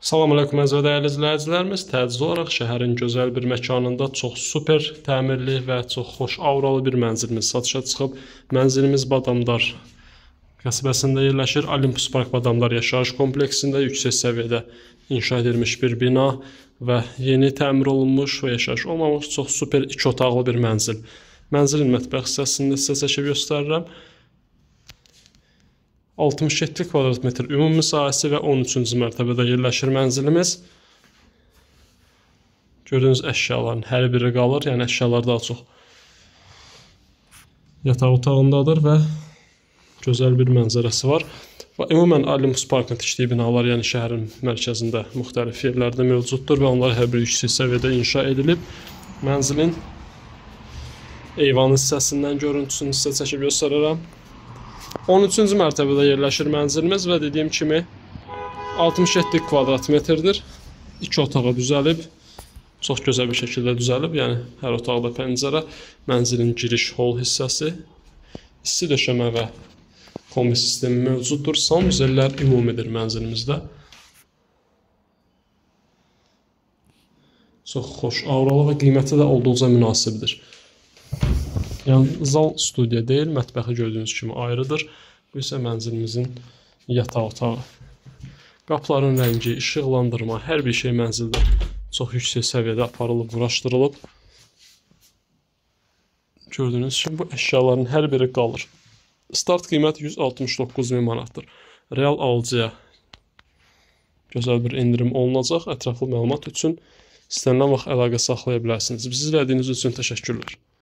Salam əleykum əziz və dəyərli izləyicilərimiz. Təcili olaraq şəhərin gözəl bir məkanında çox super təmirli və çox xoş auralı bir mənzilimiz satışa çıxıb. Mənzilimiz Badamdar qəsəbəsində yerləşir. Olympus Park Badamdar yaşayış kompleksində yüksək səviyyədə inşa edilmiş bir bina və yeni təmir olunmuş və yaşayış olmamış çox super 2 otaqlı bir mənzil. Mənzilin mətbəx hissəsində sizə çəkib göstərirəm. 67 kvadrat metr ümumi sahəsi və 13-cü mərtəbədə yerləşir mənzilimiz. Gördüyünüz əşyaların hər biri qalır, yəni əşyalar daha çox yataq otağındadır və gözəl bir mənzərəsi var. Və ümumən Olympus Parkın tikdiyi binalar, yəni şəhərin mərkəzində müxtəlif yerlərdə mövcuddur və onlar hər biri yüksək səviyyədə inşa edilib. Mənzilin eyvan hissəsindən görüntüsünü sizə çəkib göstərirəm. 13-cü mərtəbədə yerləşir mənzilimiz və dediyim kimi 67 kvadrat metrdir. 2 otağa düzəlib, çox gözəl bir şəkildə düzəlib, yəni hər otaqda pəncərə, mənzilin giriş hol hissəsi, isti döşəmə və kombi sistemi mövcuddur. Sanuzellər ümumidir mənzilimizdə. Çox xoş auralı və qiyməti də olduqca münasibdir. Yəni zal studiya deyil, mətbəxi gördüyünüz kimi ayrıdır. Bu isə mənzilimizin yataq otağı. Qapıların rəngi, işıqlandırma, hər bir şey mənzildə çox yüksək səviyyədə aparılıb, quraşdırılıb. Gördüyünüz kimi bu əşyaların hər biri qalır. Start qiymət 169 min manatdır. Real alıcıya gözəl bir endirim olunacaq. Ətraflı məlumat üçün istənilən vaxt əlaqə saxlaya bilərsiniz. Bizi izlədiyiniz üçün təşəkkürlər.